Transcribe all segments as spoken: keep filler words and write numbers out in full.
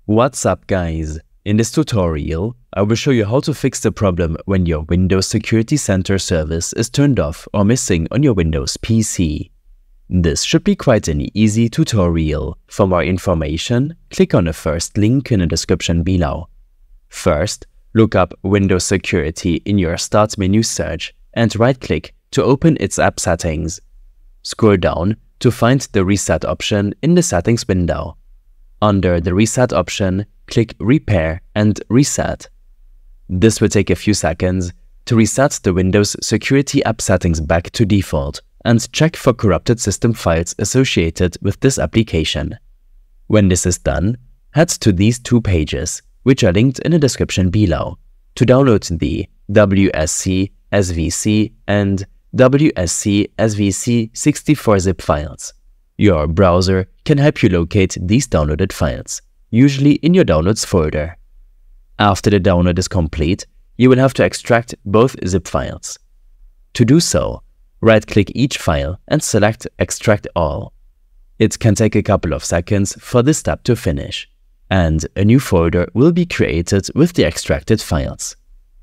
What's up, guys? In this tutorial, I will show you how to fix the problem when your Windows Security Center service is turned off or missing on your Windows P C. This should be quite an easy tutorial. For more information, click on the first link in the description below. First, look up Windows Security in your Start menu search and right-click to open its app settings. Scroll down to find the Reset option in the Settings window. Under the Reset option, click Repair and Reset. This will take a few seconds to reset the Windows Security app settings back to default and check for corrupted system files associated with this application. When this is done, head to these two pages, which are linked in the description below, to download the W S C S V C and W S C S V C sixty-four zip files. Your browser can help you locate these downloaded files, usually in your Downloads folder. After the download is complete, you will have to extract both zip files. To do so, right-click each file and select Extract All. It can take a couple of seconds for this step to finish, and a new folder will be created with the extracted files.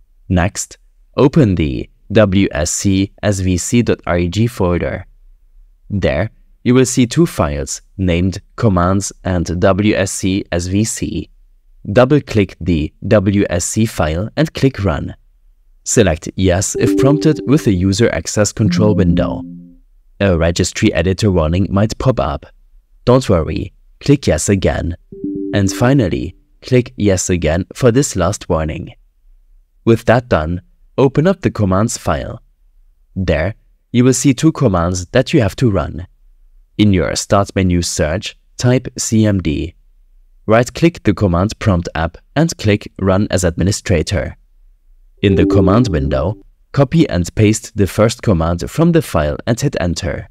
Next, open the W S C S V C dot reg folder. There, you will see two files named Commands and W S C S V C. Double-click the W S C file and click Run. Select Yes if prompted with the User Access Control window. A Registry Editor warning might pop up. Don't worry, click Yes again. And finally, click Yes again for this last warning. With that done, open up the Commands file. There, you will see two commands that you have to run. In your Start menu search, type C M D. Right-click the Command Prompt app and click Run as Administrator. In the command window, copy and paste the first command from the file and hit Enter.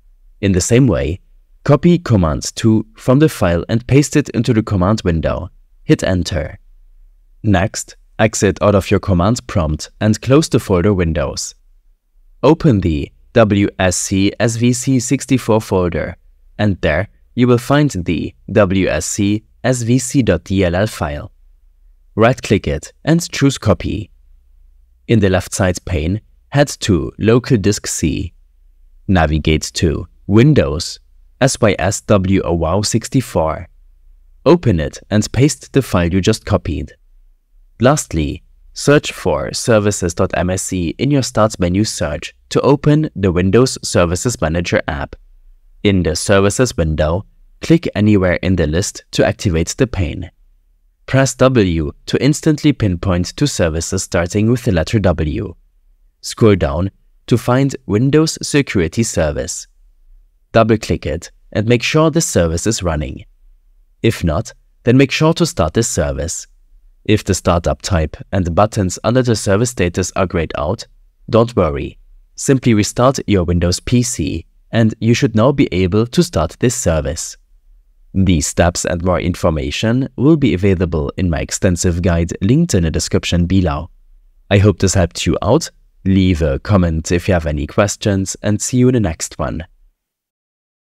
In the same way, copy Command two from the file and paste it into the command window. Hit Enter. Next, exit out of your command prompt and close the folder windows. Open the W S C S V C sixty-four folder, and there you will find the W S C S V C dot D L L file. Right-click it and choose Copy. In the left side pane, head to Local Disk C. Navigate to Windows, S Y S W O W sixty-four. Open it and paste the file you just copied. Lastly, search for services dot M S C in your Start menu search to open the Windows Services Manager app. In the Services window, click anywhere in the list to activate the pane. Press W to instantly pinpoint to services starting with the letter W. Scroll down to find Windows Security Service. Double-click it and make sure the service is running. If not, then make sure to start this service. If the startup type and buttons under the service status are grayed out, don't worry. Simply restart your Windows P C and you should now be able to start this service. These steps and more information will be available in my extensive guide linked in the description below. I hope this helped you out. Leave a comment if you have any questions and see you in the next one.